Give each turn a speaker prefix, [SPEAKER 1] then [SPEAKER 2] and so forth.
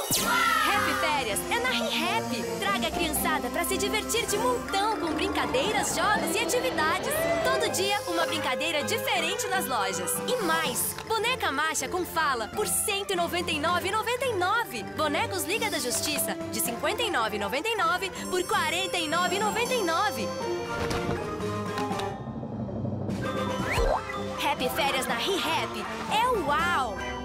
[SPEAKER 1] Happy Férias é na ReHap. Traga a criançada pra se divertir de montão com brincadeiras, jogos e atividades. Todo dia, uma brincadeira diferente nas lojas. E mais, boneca Masha com fala por R$ 199,99. Bonecos Liga da Justiça de R$ 59,99 por R$ 49,99. Happy Férias na ReHap é uau!